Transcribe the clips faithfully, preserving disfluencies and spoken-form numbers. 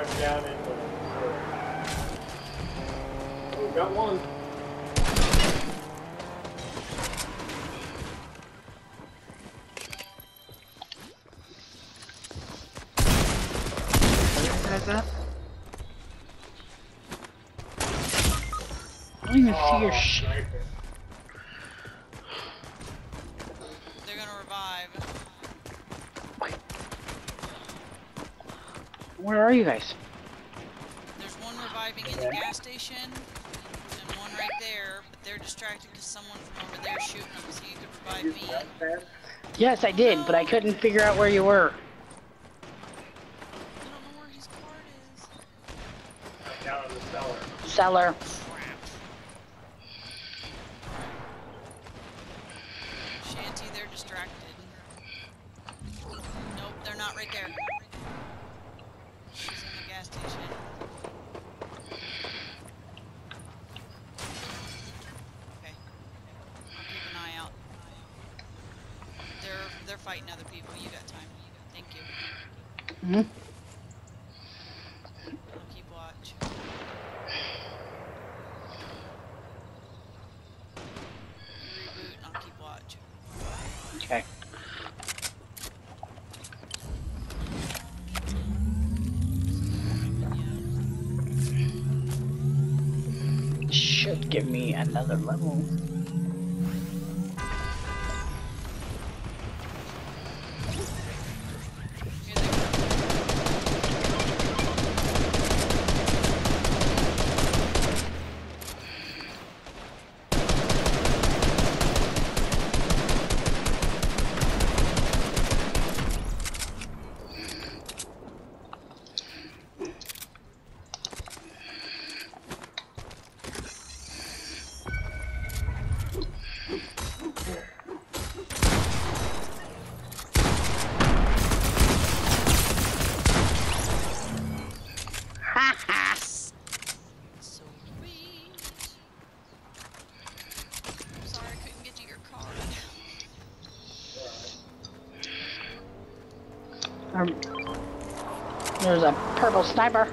drive down into the oh, we got one. Where's that? I don't even oh, see your shit. They're gonna revive. Where are you guys? There's one reviving in the gas station, and one right there, but they're distracted because someone from over there is shooting them, so you could revive me. Yes, I did, but I couldn't figure out where you were. I don't know where his card is. Down in the cellar. Cellar. Shanty, they're distracted. Nope, they're not right there. She's in the gas station. Okay. I'll keep an eye out. They're they're fighting other people. You got time. Thank you. Mm-hmm. I'll keep watch. You reboot and I'll keep watch. Okay. Should give me another level. Here they go. So sweet. I'm sorry I couldn't get you your card. Um, there's a purple sniper.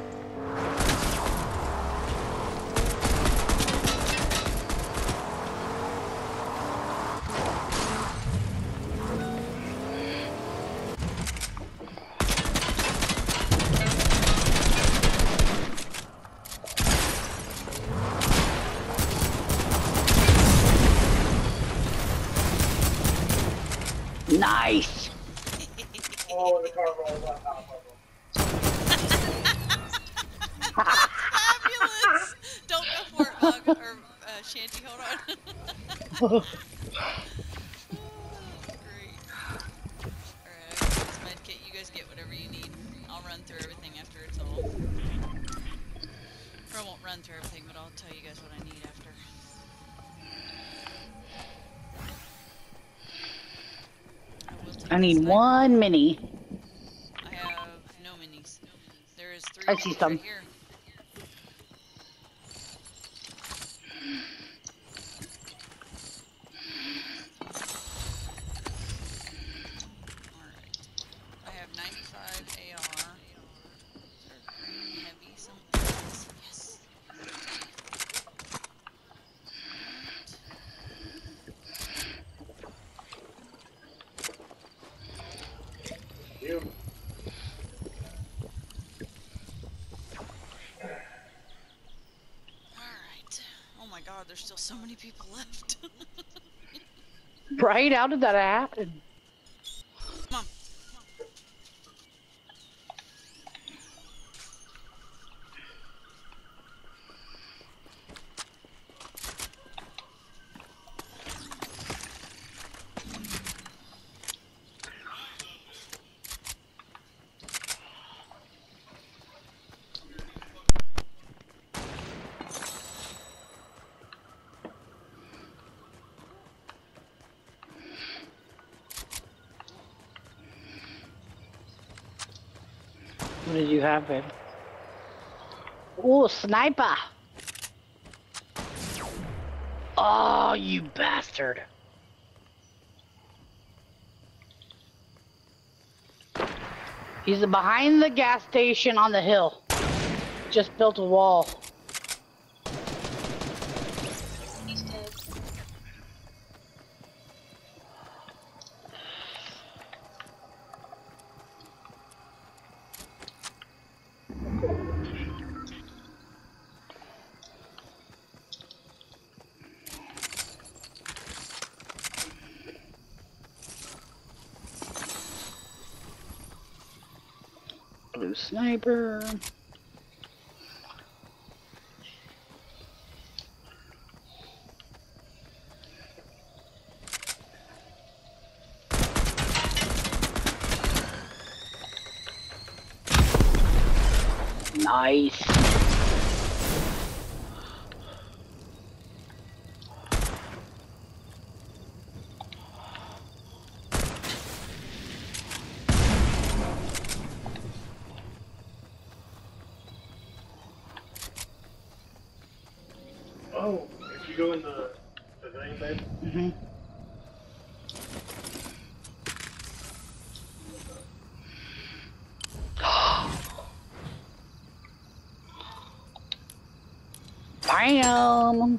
Nice. Oh, the car rolls on top of them. Fabulous! Don't go for it, Bug. Or, uh, Shanty, hold on. Oh, great. Alright, this medkit, you guys get whatever you need. I'll run through everything after it's all. Or I won't run through everything, but I'll tell you guys what I need after. I, will take I need this one mini. I have no minis. There is three I see minis some. right here. Alright. I have ninety-five A R. Is there a green heavy someplace? Yes. You. Alright. Oh my god, there's still so many people left. Right? How did that happen? Come on. What did you have, babe? Ooh, sniper! Oh, you bastard. He's behind the gas station on the hill. just built a wall. He's dead. Blue sniper. Nice. Oh, if you go in the, the thing, babe. Mm-hmm. Bam!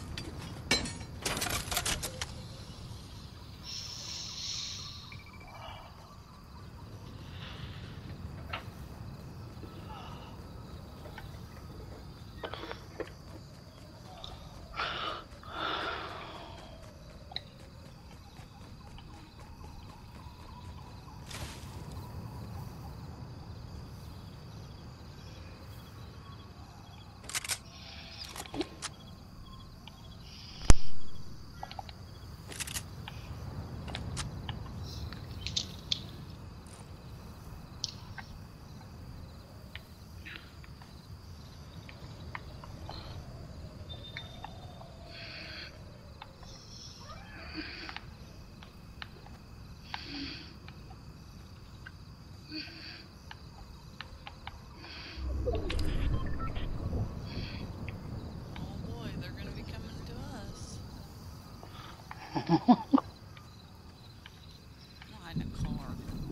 Not in a car.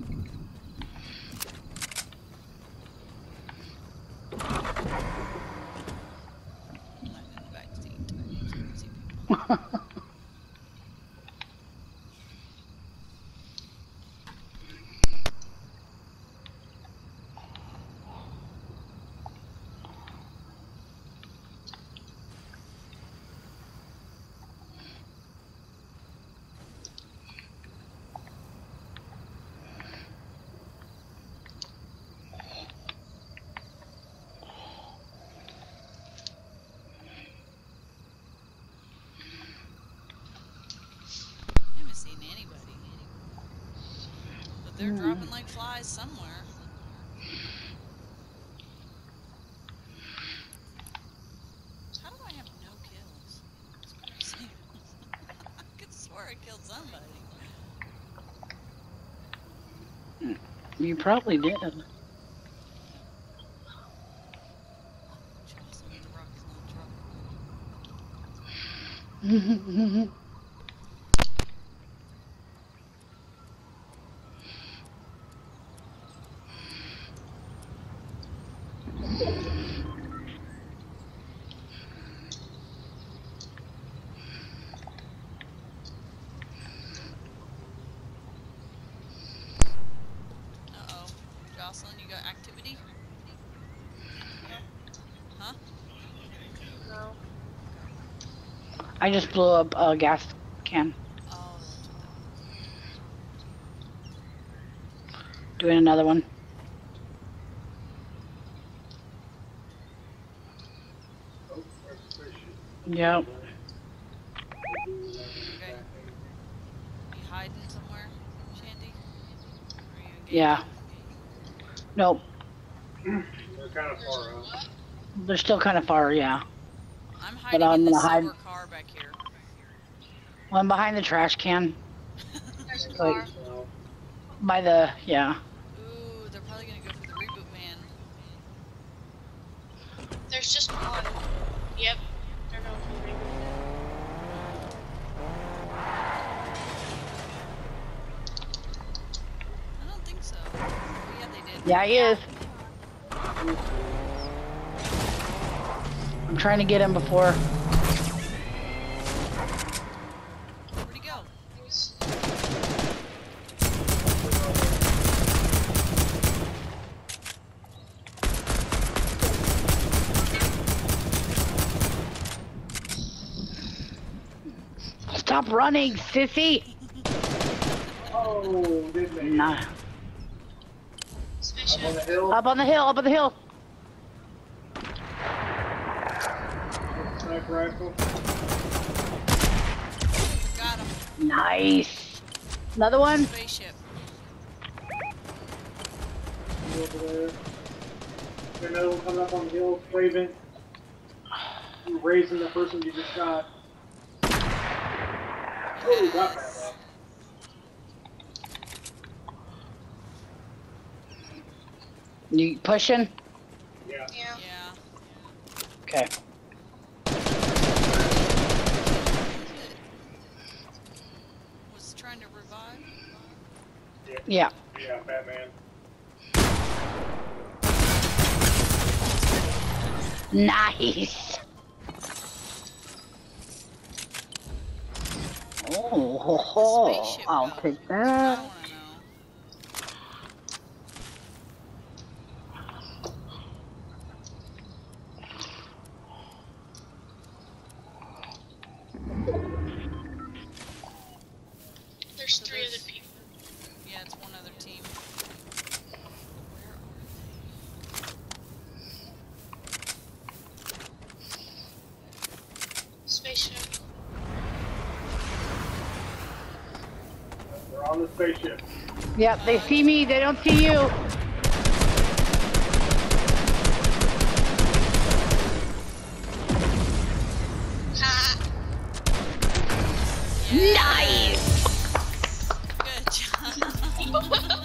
Not in the back seat. So you can see people. They're Hmm. dropping like flies somewhere. How do I have no kills? It's crazy. I could swear I killed somebody. You probably did. Jocelyn with the rocket launcher. Uh-oh. Jocelyn, you got activity? Huh? No. I just blew up a gas can. Oh, that's what Doing another one. Oh, there's a fish. Yep. that was. Okay. You hiding somewhere, Shandy? Or are you engaged? Yeah. Nope. They're kind of far out. They're still kind of far, yeah. I'm hiding I'm in this gonna hide- silver car back here. One behind the trash can. There's a Like- car. So, By the, yeah. Ooh, they're probably gonna go for the reboot man. There's just one. Yep. They're going for the reboot. I don't think so. Oh, yeah, they did. Yeah, he is. trying to get him before. Where'd he go? There's- Stop running, sissy! Oh, didn't they? Nah. Up on Spaceship. the hill. Up on the hill, up on the hill. Sniper rifle. Got him. Nice. Another one? Spaceship. Over there. There's another one coming up on the hill. Raven. You raising the person you just shot. Oh, you got that one. You pushing? Yeah. Yeah. Yeah. Okay. Was trying to revive. Yeah. Yeah, Batman. Nice. Oh, ho, ho. Spaceship I'll go? take I that. wanna know. There's So three there's- other people. Yeah, it's one other team. Where are Spaceship. We're on the spaceship. Yep, they see me, they don't see you. Ha! they? Nice. Good job.